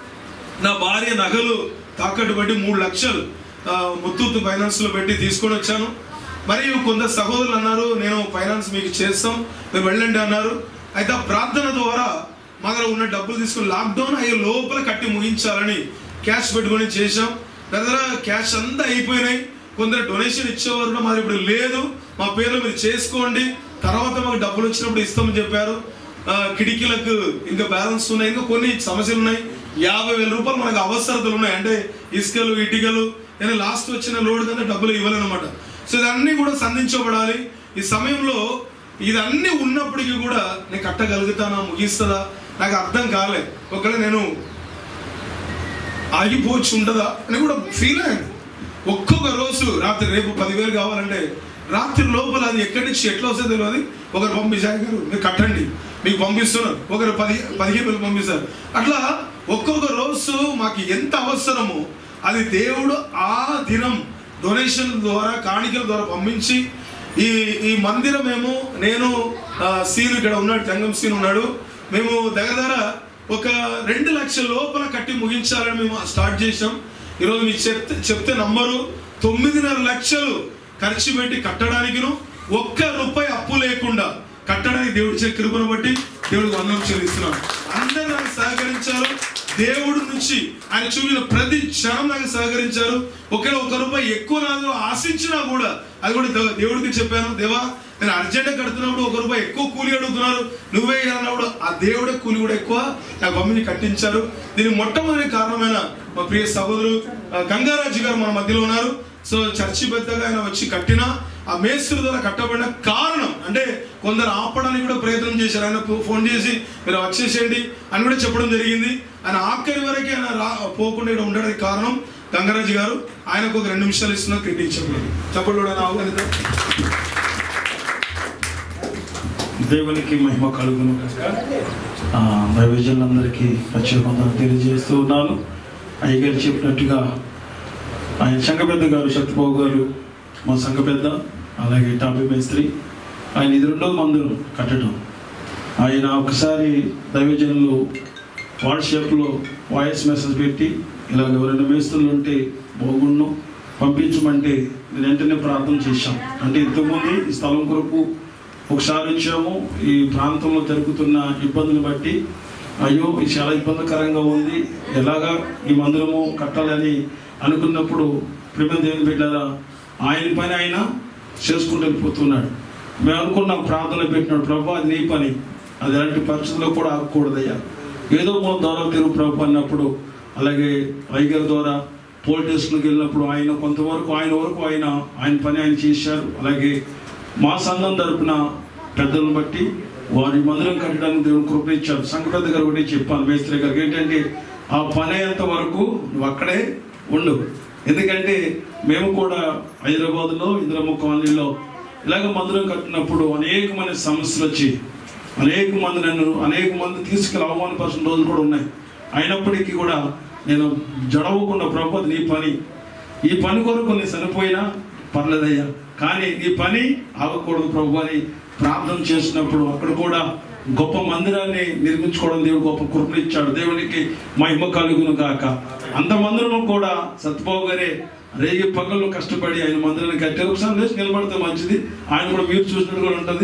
నా భార్య నగలు తాకట్టు బట్టి 3 లక్షలు ముత్తూతు ఫైనాన్స్ లో పెట్టి తీసుకొని వచ్చాను. మరియు కొందరు సహోదరులు అన్నారు, నేను ఫైనాన్స్ మీకు చేస్తాం, మీరు వెళ్ళండి అన్నారు. అయితే ఆ ప్రార్థన ద్వారా మా దగ్గర ఉన్న డబ్బులు తీసుకుని లాక్డౌన్ అయ్యే లోపల కట్టి ముగించాలని క్యాష్ పెట్టుకొని చేశాం. దగ్గర క్యాష్ అంతా అయిపోయినాయి. కొందరు డొనేషన్ ఇచ్చేవారు, మాది ఇప్పుడు లేదు, మా పేర్లు మీరు చేసుకోండి, తర్వాత మాకు డబ్బులు వచ్చినప్పుడు ఇస్తామని చెప్పారు. కిటికీలకు ఇంకా బ్యాలెన్స్ ఉన్నాయి, ఇంకా కొన్ని సమస్యలు ఉన్నాయి. 50,000 రూపాయలు మనకు అవసరతలు ఉన్నాయి, అంటే ఇసుకలు ఇటుకలు. నేను లాస్ట్ వచ్చిన లోడ్ కన్నా డబ్బులు ఇవ్వలేనమాట. సో ఇదన్నీ కూడా సంధించబడాలి. ఈ సమయంలో ఇదన్నీ ఉన్నప్పటికీ కూడా నేను కట్టగలుగుతానా, ముగిస్తుందా నాకు అర్థం కాలే. ఒకవేళ నేను ఆగిపోవచ్చు ఉంటుందా అని కూడా ఫీల్ అయ్యాను. ఒక్కొక్క రోజు రాత్రి రేపు 10,000 కావాలంటే రాత్రి లోపల అది ఎక్కడి నుంచి ఎట్లా వస్తుందో తెలియదు. ఒకరు పంపించారు, గారు మీరు కట్టండి మీకు పంపిస్తున్నారు, ఒకరు 15,000 పంపిస్తారు. అట్లా ఒక్కొక్క రోజు మాకు ఎంత అవసరమో అది దేవుడు ఆ దినం డొనేషన్ ద్వారా కాணிకల ద్వారా పంపించి ఈ మందిరమేమో నేను సీన్ ఇక్కడ ఉన్నాడు, జంగం సీన్ ఉన్నాడు, మేము దగ్గర ఒక 2 లక్షల లోపల కట్టి ముగించాలని మేము స్టార్ట్ చేసాం. ఈరోజు మీకు చెప్తే నంబరు 9.5 లక్షలు ఖర్చు పెట్టి కట్టడానికిను 1 రూపాయి అప్పు లేకుండా కట్టడానికి దేవుడి కృపను బట్టి దేవుడికి వందనం చెల్లిస్తున్నాను. అందరూ నాకు సహకరించారు. దేవుడి నుంచి ఆయన చూపిన ప్రతి క్షణం నాకు సహకరించారు. ఒకవేళ 1 రూపాయి ఎక్కువ నాకు ఆశించినా కూడా అది కూడా దేవుడికి చెప్పాను, దేవా నేను అర్జెంట్గా కడుతున్నప్పుడు 1 రూపాయి ఎక్కువ కూలి అడుగుతున్నారు, నువ్వే అన్నప్పుడు ఆ దేవుడే కూలి కూడా ఎక్కువ నాకు పంపిణీ కట్టించారు. దీనికి మొట్టమొదటి కారణమైన మా ప్రియ సహోదరు గంగారాజు గారు మన మధ్యలో ఉన్నారు. సో చర్చి పెద్దగా ఆయన వచ్చి కట్టిన ఆ మేస్త్రి ద్వారా కట్టబడిన కారణం అంటే కొందరు ఆపడానికి కూడా ప్రయత్నం చేశారు. ఆయన ఫోన్ చేసి మీరు వచ్చేసేయండి అని కూడా చెప్పడం జరిగింది. ఆయన ఆఖరి వరకు ఆయన పోకుండా ఇక్కడ ఉండడానికి కారణం గంగారాజు గారు. ఆయనకు ఒక 2 నిమిషాలు ఇస్తున్నా, క్రిటిక్ చెప్పండి కూడా ఆహ్వానిత. దేవునికి మహిమ కలుగును. దైవజనులందరికీ ప్రత్యేకంగా తెలియజేస్తూ ఉన్నాను. అయ్యగారు చెప్పినట్టుగా ఆయన సంఘ పెద్ద గారు సత్యబాబు గారు మా సంఘ పెద్ద, అలాగే టాపీ మేస్త్రి, ఆయన ఇది 2వ మందిరం కట్టడం. ఆయన ఒకసారి దైవజనులు వాట్సాప్లో వాయిస్ మెసేజ్ పెట్టి ఇలాగ ఎవరైనా మేస్త్రులు ఉంటే బాగుండు పంపించమంటే నేను వెంటనే ప్రార్థన చేశాం. అంటే ఇంతకుముందు ఈ స్థలం కొరకు ఒకసారి వచ్చాము. ఈ ప్రాంతంలో జరుగుతున్న ఇబ్బందులు బట్టి అయ్యో ఇది చాలా ఇబ్బందికరంగా ఉంది, ఎలాగా ఈ మందిరము కట్టాలని అనుకున్నప్పుడు ప్రేమ దేవుని బిడ్డలారా ఆయన పని ఆయన చేసుకుంటూ వెళ్ళిపోతున్నాడు. మేము అనుకున్నాం, ప్రార్థన పెట్టినాడు, ప్రభు అది నీ పని, అది ఎలాంటి పరిస్థితుల్లో కూడా ఆగకూడదయ్యా, ఏదో మూల ద్వారా తిరుగు ప్రభు అన్నప్పుడు. అలాగే అయ్యగారి ద్వారా పోలీస్ స్టేషన్కి వెళ్ళినప్పుడు ఆయన కొంతవరకు ఆయన పని ఆయన చేశారు. అలాగే మా సంఘం తరపున పెద్దలను బట్టి వారి మందిరం కట్టడానికి దేవుని కృప ఇచ్చారు. సంఘ పెద్ద గారు ఒకటి చెప్పాను మేస్త్రి గారికి, ఏంటంటే ఆ పని అయ్యేంత వరకు నువ్వు అక్కడే ఉండు. ఎందుకంటే మేము కూడా హైదరాబాద్లో ఇంద్రమ్మ కాలనీలో ఇలాగ మందిరం కట్టినప్పుడు అనేక మంది సమస్యలు వచ్చి అనేక మంది తీసుకెళ్ళి అవమానపరిచిన రోజులు కూడా ఉన్నాయి. అయినప్పటికీ కూడా నేను జడవకుండా ప్రభు నీ పని, ఈ పని కొరకు నేను చనిపోయినా పర్లేదయ్యా, కానీ ఈ పని ఆగకూడదు ప్రభు అని ప్రార్థన చేసినప్పుడు అక్కడ కూడా గొప్ప మందిరాన్ని నిర్మించుకోవడం దేవుడు గొప్ప కృపను ఇచ్చాడు. దేవునికి మహిమ కలుగును గాక. అంత మందిరంలో కూడా సత్యబాబు గారే రేగి పగళ్ళు కష్టపడి ఆయన మందిరాన్ని కట్టారు. ఒకసారి లేచి నిలబడితే మంచిది. ఆయన కూడా మీరు చూసినట్టు కూడా ఉంటుంది.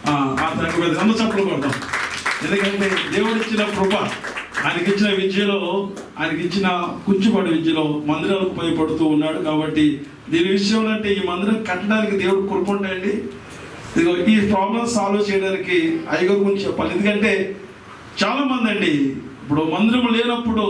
ఆ తనకు మీద అందరూ చప్పట్లు కొడతాం. ఎందుకంటే దేవుడు ఇచ్చిన కృప, ఆయనకి ఇచ్చిన విద్యలో, ఆయనకి ఇచ్చిన కుంచుపడి విద్యలో మందిరాలకు భయపడుతూ ఉన్నాడు. కాబట్టి దీని విషయంలో అంటే ఈ మందిరం కట్టడానికి దేవుడు కృప ఉంటాయండి. ఇదిగో ఈ ప్రాబ్లమ్ సాల్వ్ చేయడానికి అయ్యగారి గురించి చెప్పాలి. ఎందుకంటే చాలా మంది అండి ఇప్పుడు మందిరం లేనప్పుడు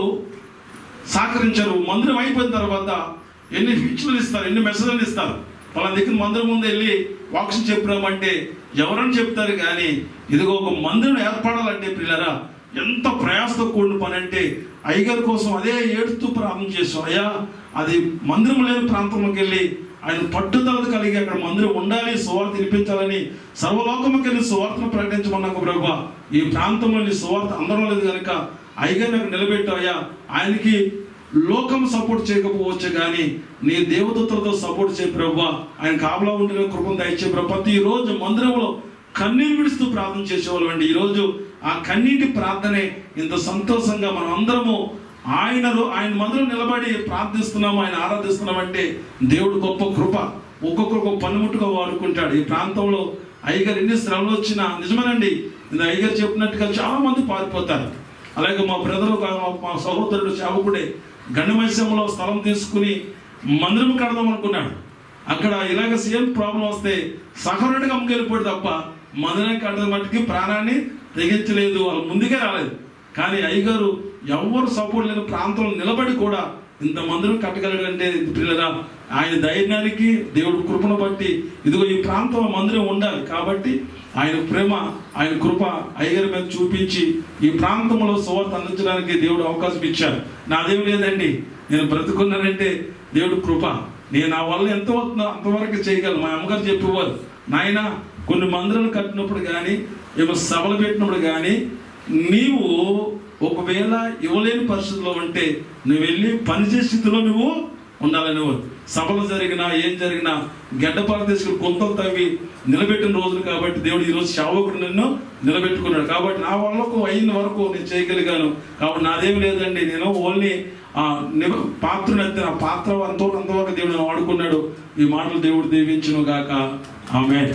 సహకరించారు. మందిరం అయిపోయిన తర్వాత ఎన్ని ఫీచర్లు ఇస్తారు, ఎన్ని మెసేజ్లు ఇస్తారు. వాళ్ళ దగ్గర మందిరం ముందు వెళ్ళి వాక్స్ చెప్పినామంటే ఎవరని చెప్తారు. కానీ ఇదిగో ఒక మందిరం ఏర్పడాలంటే పిల్లరా ఎంత ప్రయాసతో కూడిన పని అంటే అయ్యగారి కోసం అదే ఏడుస్తూ ప్రార్థన చేస్తాం. అయ్యా అది మందిరం లేని ప్రాంతంలోకి వెళ్ళి ఆయన పట్టుదల కలిగి అక్కడ మందిరం ఉండాలి, సువార్త వినిపించాలని సర్వలోకముకి వెళ్ళి సువార్తను ప్రకటించమన్నాకు ప్రభువా. ఈ ప్రాంతంలోని సువార్త అందరం లేదు కనుక అయ్యగారిని అక్కడ నిలబెట్టాయా. ఆయనకి లోకం సపోర్ట్ చేయకపోవచ్చు కానీ నీ దేవదూతలతో సపోర్ట్ చేయ ప్రభువా. ఆయన కాపలా ఉండిన కృపను దయచే ప్రభు. ప్రతి రోజు మందిరంలో కన్నీరు విడుస్తూ ప్రార్థన చేసేవాళ్ళు అండి. ఈరోజు ఆ కన్నీటి ప్రార్థనే ఇంత సంతోషంగా మనం అందరము ఆయన మందిరం నిలబడి ప్రార్థిస్తున్నాము, ఆయన ఆరాధిస్తున్నామంటే దేవుడు గొప్ప కృప. ఒక్కొక్కరు పనిముట్టుగా వాడుకుంటాడు. ఈ ప్రాంతంలో అయ్యగారు ఎన్ని శ్రమలు వచ్చినా నిజమేనండి. ఇది అయ్యగారు చెప్పినట్టుగా చాలా మంది పారిపోతారు. అలాగే మా బ్రదరు, మా సహోదరుడు సేవకుడే గండమైసంలో స్థలం తీసుకుని మందిరం కడదాం అనుకున్నాడు. అక్కడ ఇలాగ సేమ్ ప్రాబ్లం వస్తే సహరుడిగా అమ్ముకెళ్ళిపోయాడు తప్ప మందిరం కట్టడం మట్టుకి ప్రాణాన్ని తెగించలేదు. వాళ్ళు ముందుకే రాలేదు. కానీ అయ్యగారు ఎవరు సపోర్ట్ లేని ప్రాంతంలో నిలబడి కూడా ఇంత మందిరం కట్టగలడంటే పిల్లరా ఆయన ధైర్యానికి దేవుడు కృపను బట్టి ఇదిగో ఈ ప్రాంతంలో మందిరం ఉండాలి. కాబట్టి ఆయన ప్రేమ, ఆయన కృప అయ్యగారి మీద చూపించి ఈ ప్రాంతంలో సువార్త అందించడానికి దేవుడు అవకాశం ఇచ్చారు. నాదేం లేదండి, నేను బ్రతుకున్నానంటే దేవుడు కృప. నేను నా వల్ల ఎంత అవుతుందో అంతవరకు చేయగలను. మా అమ్మగారు చెప్పేవారు, నాయన కొన్ని మందిరాలు కట్టినప్పుడు కానీ ఏమో సభలు పెట్టినప్పుడు కానీ నీవు ఒకవేళ ఇవ్వలేని పరిస్థితుల్లో ఉంటే నువ్వు వెళ్ళి పనిచేసే స్థితిలో నువ్వు ఉండాలనేవారు. సభలు జరిగినా ఏం జరిగినా గడ్డపాలు తీసుకుని కొంతలు తవ్వి నిలబెట్టిన రోజులు. కాబట్టి దేవుడు ఈరోజు సేవకుడు నన్ను నిలబెట్టుకున్నాడు. కాబట్టి నా వాళ్ళకు అయిన వరకు నేను చేయగలిగాను. కాబట్టి నాదేమి లేదండి, నేను ఓన్లీ పాత్రను ఎత్తిన పాత్ర అంతవరకు దేవుడు వాడుకున్నాడు. ఈ మాటలు దేవుడు దీవించును గాక. ఆమేన్.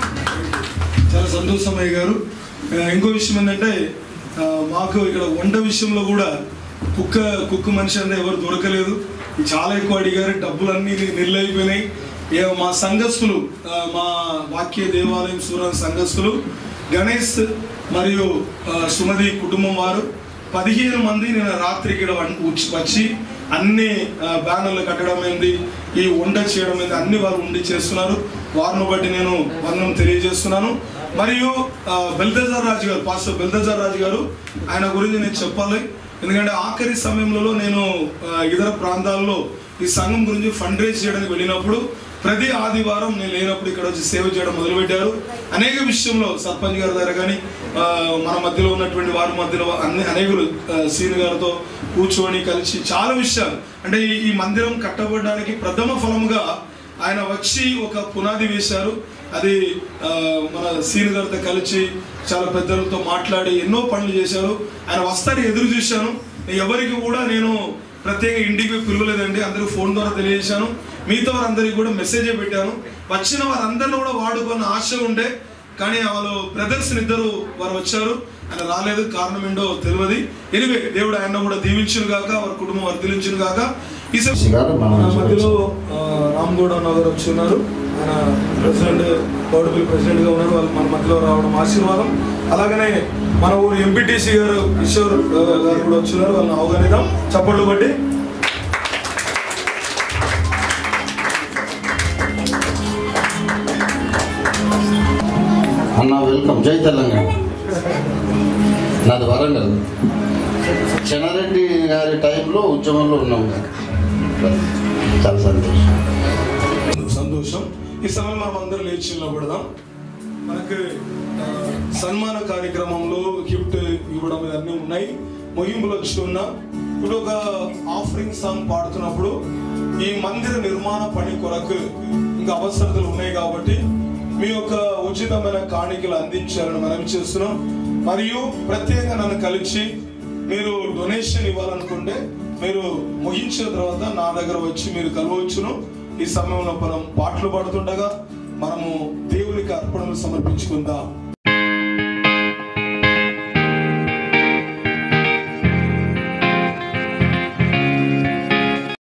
చాలా సంతోషం అయ్య గారు. ఇంకో విషయం ఏంటంటే మాకు ఇక్కడ వంట విషయంలో కూడా కుక్క మనిషి అంటే ఎవరు దొరకలేదు. చాలా ఎక్కువ అడిగారు, డబ్బులన్నీ నిర్లైపోయినాయి. మా సంఘస్థులు, మా వాక్య దేవాలయం సూర్య సంఘస్థులు గణేష్ మరియు సుమతి కుటుంబం వారు 15 మంది నేను రాత్రి ఇక్కడ వచ్చి అన్ని బ్యానర్లు కట్టడం ఏంది, ఈ వంట చేయడం ఏంది అన్ని వారు ఉండి చేస్తున్నారు. వారిని బట్టి నేను వందనం తెలియజేస్తున్నాను. మరియు బెల్దజార్ రాజు గారు, పాస్టర్ బెల్దజార్ రాజు గారు, ఆయన గురించి నేను చెప్పాలి. ఎందుకంటే ఆఖరి సమయంలో నేను ఇతర ప్రాంతాల్లో ఈ సంఘం గురించి ఫండ్ రైజ్ చేయడానికి వెళ్ళినప్పుడు ప్రతి ఆదివారం నేను లేనప్పుడు ఇక్కడ వచ్చి సేవ చేయడం మొదలుపెట్టారు. అనేక విషయంలో సర్పంచ్ గారి దగ్గర కానీ మన మధ్యలో ఉన్నటువంటి వారి మధ్యలో అనేకులు సీని గారితో కూర్చొని కలిసి చాలా విషయాలు అంటే ఈ మందిరం కట్టబడడానికి ప్రథమ ఫలముగా ఆయన వచ్చి ఒక పునాది వేశారు. అది మన సీని గారితో కలిసి చాలా పెద్దలతో మాట్లాడి ఎన్నో పనులు చేశారు. ఆయన వస్తారని ఎదురు చూశాను. ఎవరికి కూడా నేను ప్రత్యేక ఇంటికి పిలవలేదండి, అందరూ ఫోన్ ద్వారా తెలియజేశాను. మిగతా వారందరికీ కూడా మెసేజే పెట్టాను. వచ్చిన వారందరిని కూడా వాడుకున్న ఆశ ఉండే, కానీ వాళ్ళు బ్రదర్స్ ఇద్దరు వారు వచ్చారు, ఆయన రాలేదు. కారణం ఏంటో తెలియదు. ఎనివే దేవుడు ఆయన కూడా దీవించును గాక, వారి కుటుంబం వర్ధిల్లించును గాక. ఈ మధ్యలో రామ్గౌడ నగర్ వచ్చి ఉన్నారు, ఆయన ప్రెసిడెంట్ గౌడపల్లి ప్రెసిడెంట్గా ఉన్నారు. వాళ్ళు మన మధ్యలో రావడం ఆశీర్వాదం. అలాగనే మన ఊరు ఎంపీటీసీ గారు కిషోర్ గారు కూడా వచ్చినారు, వాళ్ళని అవగానిద్దాం చప్పట్లు బట్టి. అన్న వెల్కమ్, జై తెలంగాణ. నాది వరంగల్. చెన్నారెడ్డి గారి టైంలో ఉద్యమంలో ఉన్నాం. చాలా సంతోషం. ఈ సమయం మనం అందరూ లేచి నిలబడదాం. మనకు సన్మాన కార్యక్రమంలో గిఫ్ట్ ఇవ్వడం ఇవన్నీ ఉన్నాయి. ముగింపులు వస్తున్నా. ఇప్పుడు ఒక ఆఫరింగ్ సాంగ్ పాడుతున్నప్పుడు ఈ మందిర నిర్మాణ పని కొరకు ఇంకా అవసరతలు ఉన్నాయి కాబట్టి మీ యొక్క ఉచితమైన కాணிకలు అందించాలని మనం చేస్తున్నాం. మరియు ప్రత్యేకంగా నన్ను కలిసి మీరు డొనేషన్ ఇవ్వాలనుకుంటే మీరు ముగించిన తర్వాత నా దగ్గర వచ్చి మీరు కలవచ్చును. ఈ సమయంలో మనం పాటలు పాడుతుండగా మనము దేవునికి అర్పణలు సమర్పించుకుందాం.